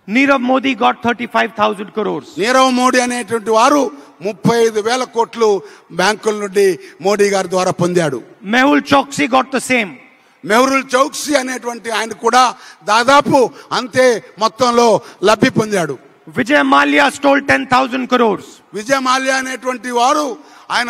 Nirav Modi got 35,000 crores. Nirav Modi అనేటువంటి వారు 35,000 కోట్లు బ్యాంకుల నుండి మోడీ గారి ద్వారా పొందాడు. Mehul Choksi got the same. Mehul Chouksey అనేటువంటి ఆయన కూడా దాదాపు అంతే మొత్తంలో లబ్ధి పొందాడు. Vijay Mallya stole 10,000 crores. Vijay Mallya అనేటువంటి వారు ఆయన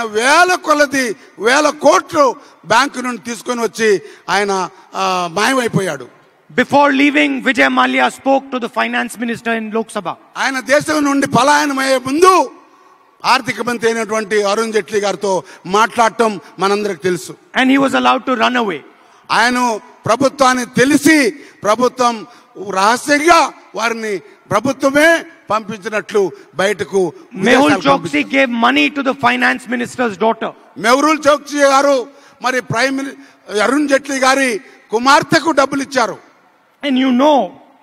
వేల కోట్లు బ్యాంకు నుండి తీసుకొని వచ్చి ఆయన మాయమైపోయాడు. Before leaving, Vijay Mallya spoke to the finance minister in Lok Sabha. ఆయన దేశం నుండి పలాయనమయ్యే ముందు ఆర్థిక మంత్రి అయినటువంటి అరుణ్ జైట్లీ గారితో మాట్లాడటం మనందరికి తెలుసు. And he was allowed to run away. ఆయన ప్రభుత్వాన్ని తెలిసి ప్రభుత్వం రహస్యంగా వారిని ప్రభుత్వమే పంపించినట్లు బయటకు. Mehul Choksi gave money to the finance minister's daughter. Mehul Chouksey గారు మరి అరుణ్ జైట్లీ గారి కుమార్తెకు డబ్బులు ఇచ్చారు. And you know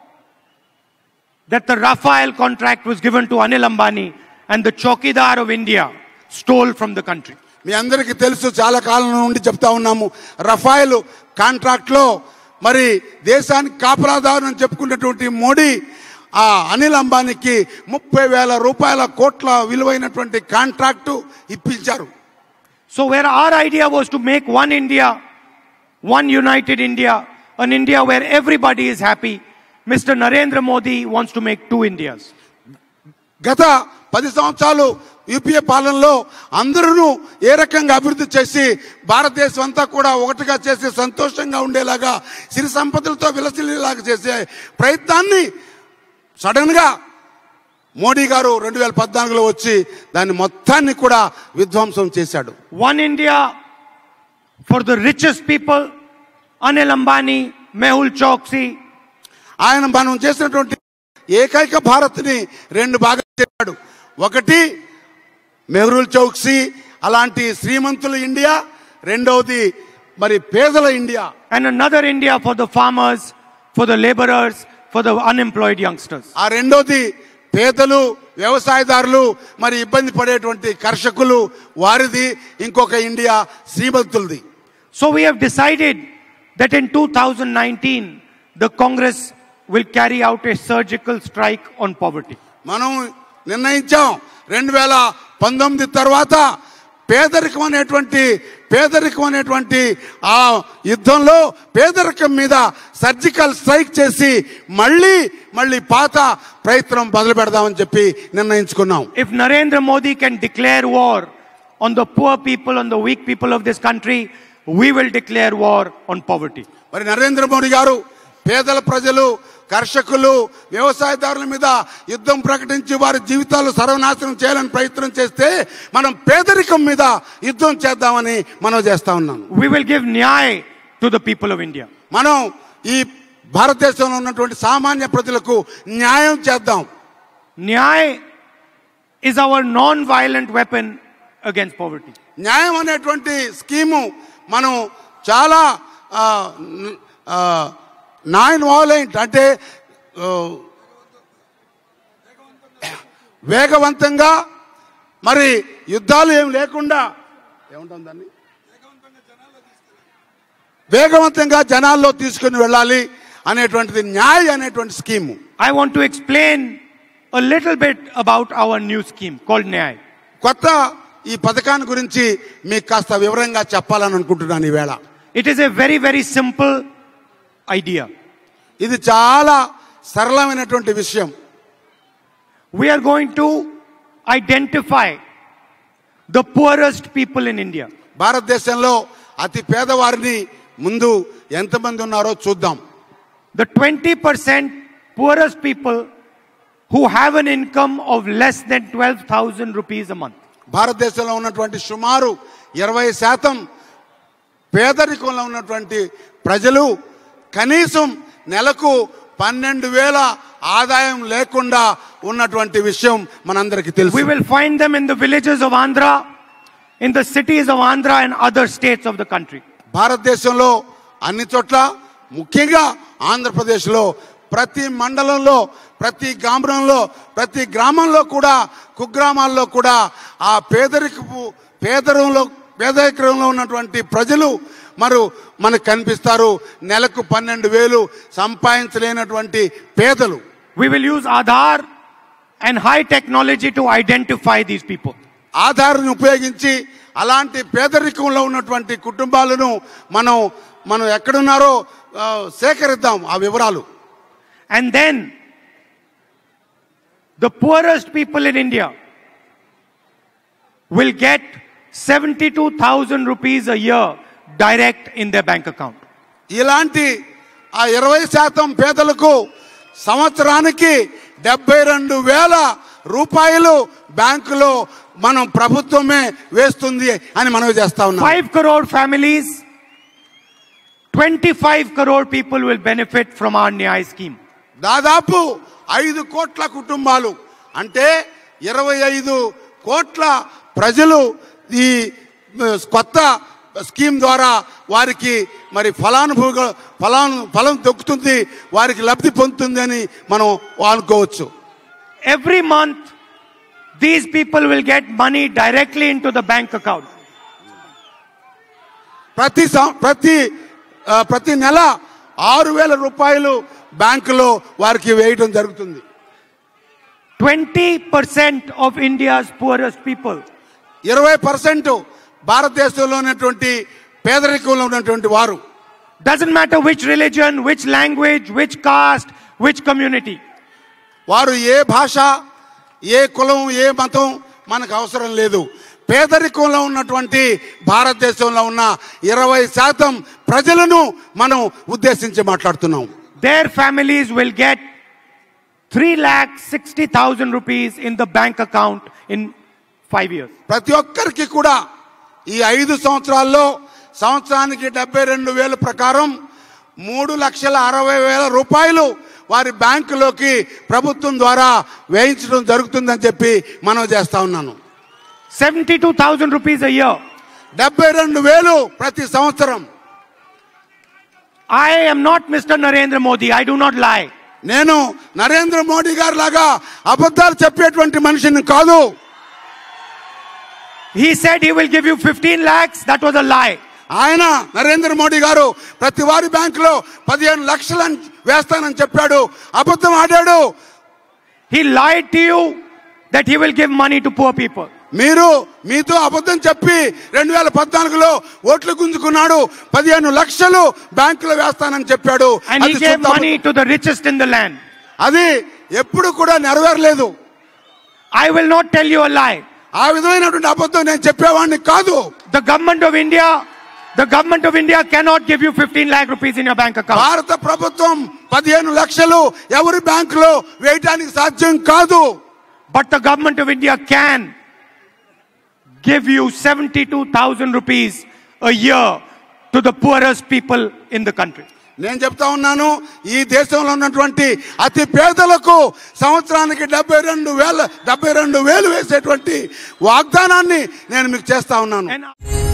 that the Rafael contract was given to Anil Ambani and the Chokidar of India stole from the country. మీ అందరికీ తెలుసు, చాలా కాలం నుండి చెప్తా ఉన్నాము, రఫాయల్ కాంట్రాక్ట్ లో మరి దేశానికి కాపలాదారు అని చెప్పుకున్నటువంటి మోడీ ఆ అనిల్ అంబానీకి 30,000 కోట్ల విలువైనటువంటి కాంట్రాక్టు ఇప్పించారు. So where our idea was to make one India, one united India, an India where everybody is happy, Mr. Narendra Modi wants to make two Indias. గత 10 సంవత్సరాలు యూపీఏ పాలనలో అందరూ ఏ రకంగా అభివృద్ధి చేసి భారతదేశం అంతా కూడా ఒకటిగా చేసి సంతోషంగా ఉండేలాగా సిరి సంపదలతో విలసిల్లేలాగా చేసే ప్రయత్నాన్ని సడన్ గా మోడీ గారు 2014లో వచ్చి దాన్ని మొత్తాన్ని కూడా విధ్వంసం చేశాడు. One India for the richest people, Anil Ambani, Mehul Choksi. ఆయన మనం చేసినటువంటి ఏకైక భారత్ని 2 భాగాలు చేశాడు. ఒకటి మెహుల్ చౌక్సీ అలాంటి శ్రీమంతుల ఇండియా, రెండవది మరి పేదల India. And another India for the farmers, for the laborers, for the unemployed youngsters. ఆ రెండోది పేదలు, వ్యవసాయదారులు, మరి ఇబ్బంది పడేటువంటి కర్షకులు, వారిది ఇంకొక ఇండియా శ్రీమంతులది. So we have decided that in 2019 the Congress will carry out a surgical strike on poverty. మనం నిర్ణయించాం 2019 తర్వాత పేదరికం అనేటువంటి ఆ యుద్ధంలో పేదరికం మీద సర్జికల్ స్ట్రైక్ చేసి మళ్ళీ పాత ప్రయత్నం మొదలు పెడదామని చెప్పి నిర్ణయించుకున్నాం. If Narendra Modi can declare war on the poor people, on the weak people of this country, we will declare war on poverty. మరి నరేంద్ర మోడీ గారు పేదల ప్రజలు, కర్షకులు, వ్యవసాయదారుల మీద యుద్ధం ప్రకటించి వారి జీవితాలు సర్వనాశనం చేయాలని ప్రయత్నం చేస్తే మనం పేదరికం మీద యుద్ధం చేద్దామని మనం చేస్తా ఉన్నాం. We will give nyay to the people of India. మనం ఈ భారతదేశంలో ఉన్నటువంటి సామాన్య ప్రజలకు న్యాయం చేద్దాం. Nyay is our non-violent weapon against poverty. న్యాయం అనేటువంటి స్కీము మనం చాలా నాన్ వాలెంట్ అంటే వేగవంతంగా మరి యుద్ధాలు ఏం లేకుండా ఏముంటుంది దాన్ని వేగవంతంగా జనాల్లో తీసుకుని వెళ్ళాలి అనేటువంటిది న్యాయ్ అనేటువంటి scheme. I want to explain a little bit about our new scheme called Nyay. కొత్త ఈ పథకాన్ని గురించి మీకు కాస్త వివరంగా చెప్పాలని అనుకుంటున్నాను ఈవేళ. It is a very, very simple idea. ఇది చాలా సరళమైనటువంటి విషయం. We are going to identify the poorest people in India. భారతదేశంలో అతి పేదవారిని ముందు ఎంతమంది ఉన్నారో చూద్దాం. The 20% poorest people who have an income of less than 12,000 rupees a month. భారతదేశంలో ఉన్నటువంటి సుమారు 20% పేదరికంలో ఉన్నటువంటి ప్రజలు కనీసం నెలకు 12,000 ఆదాయం లేకుండా ఉన్నటువంటి విషయం మనందరికీ తెలుసు. We will find them in the villages of Andhra, in the cities of Andhra and other states of the country. భారతదేశంలో అన్ని చోట్ల ముఖ్యంగా ఆంధ్రప్రదేశ్లో ప్రతి మండలంలో, ప్రతి గ్రామంలో కూడా, కుగ్రామాల్లో కూడా ఆ పేదరికంలో ఉన్నటువంటి ప్రజలు మనకు కనిపిస్తారు. నెలకు 12,000 సంపాదించలేనటువంటి పేదలు. We will use Aadhaar and high technology to identify these people. ఆధార్ని ఉపయోగించి అలాంటి పేదరికంలో ఉన్నటువంటి కుటుంబాలను మనం ఎక్కడున్నారో సేకరిద్దాం ఆ వివరాలు. And then the poorest people in India will get 72,000 rupees a year direct in their bank account. ఇలాంటి ఆ 20% పేదలకు సంవత్సరానికి 72,000 రూపాయలు బ్యాంకులో మనం ప్రభుత్వమే వేస్తుంది అని మనం చేస్తా ఉన్నాం. 5 crore families, 25 crore people will benefit from our Nyay scheme. దాదాపు 5 కోట్ల కుటుంబాలు అంటే 25 కోట్ల ప్రజలు ఈ కొత్త స్కీమ్ ద్వారా వారికి మరి ఫలం దొక్కుతుంది, వారికి లబ్ధి పొందుతుంది అని మనం అనుకోవచ్చు. Every month these people will get money directly into the bank account. ప్రతి నెల 6,000 రూపాయలు బ్యాంకులో వారికి వేయడం జరుగుతుంది. 20% of India's poorest people, 20% భారతదేశంలో ఉన్నటువంటి పేదరికంలో ఉన్నటువంటి వారు, doesn't matter which religion, which language, which caste, which community, వారు ఏ భాష, ఏ కులం, ఏ మతం మనకు అవసరం లేదు. పేదరికంలో ఉన్నటువంటి భారతదేశంలో ఉన్న 20% ప్రజలను మనం ఉద్దేశించి మాట్లాడుతున్నాం. Their families will get 3,60,000 rupees in the bank account in 5 years. ప్రతి ఒక్కరికి కూడా ఈ 5 సంవత్సరాల్లో సంవత్సరానికి 72,000 ప్రకారం 3,60,000 రూపాయలు వారి బ్యాంకులోకి ప్రభుత్వం ద్వారా వేయించడం జరుగుతుందని చెప్పి మనం చేస్తా ఉన్నాను. 72,000 rupees a year. 72,000 ప్రతి సంవత్సరం. I am not Mr. Narendra Modi. I do not lie. నేను నరేంద్ర మోడీ గారి లాగా అబద్ధాలు చెప్పేటువంటి మనిషిని కాదు. He said he will give you 15 lakhs. That was a lie. ఆయన నరేంద్ర మోడీ గారు ప్రతి వారి బ్యాంకులో 15 లక్షలు వేస్తానని చెప్పాడు, అబద్ధం ఆడాడు. He lied to you that he will give money to poor people. మీతో అబద్ధం చెప్పి 2014లో ఓట్లు గుంజుకున్నాడు, 15 లక్షలు బ్యాంకులో వేస్తానని చెప్పాడు. And he gave money to the richest in the land. అది ఎప్పుడు కూడా నెరవేరలేదు. I will not tell you a lie. ఆ విధమైనటువంటి అబద్ధం నేను చెప్పేవాడిని కాదు. The government of India cannot give you 15 lakh rupees in your bank account. భారత ప్రభుత్వం 15 లక్షలు ఎవరి బ్యాంకులో వేయడానికి సాధ్యం కాదు. But the government of India can give you 72,000 rupees a year to the poorest people in the country. నేను చెప్తా ఉన్నాను, ఈ దేశంలో ఉన్నటువంటి అతి పేదలకు సంవత్సరానికి 72,000 వేసేటువంటి వాగ్దానాన్ని నేను మీకు చేస్తా ఉన్నాను.